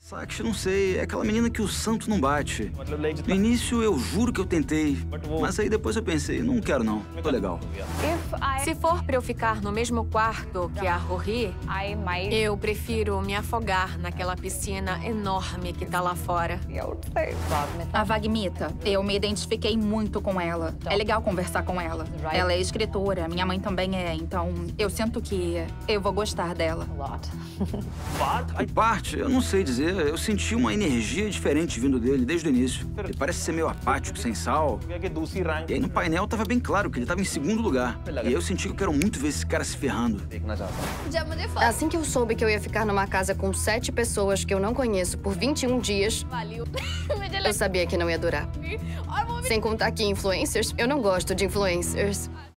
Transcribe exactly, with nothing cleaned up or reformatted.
Sakshi, não sei, é aquela menina que o santo não bate. No início eu juro que eu tentei, mas aí depois eu pensei, não quero não, tô legal. Se for pra eu ficar no mesmo quarto que a Rory, eu prefiro me afogar naquela piscina enorme que tá lá fora. A Vagmita, eu me identifiquei muito com ela. É legal conversar com ela. Ela é escritora, minha mãe também é, então eu sinto que eu vou gostar dela. O Parth, eu não sei dizer, eu senti uma energia diferente vindo dele desde o início. Ele parece ser meio apático, sem sal. E aí no painel tava bem claro que ele tava em segundo lugar. E aí eu senti que eu quero muito ver esse cara se ferrando. Assim que eu soube que eu ia ficar numa casa com sete pessoas que eu não conheço por vinte e um dias, eu sabia que não ia durar. Sem contar que influencers, eu não gosto de influencers.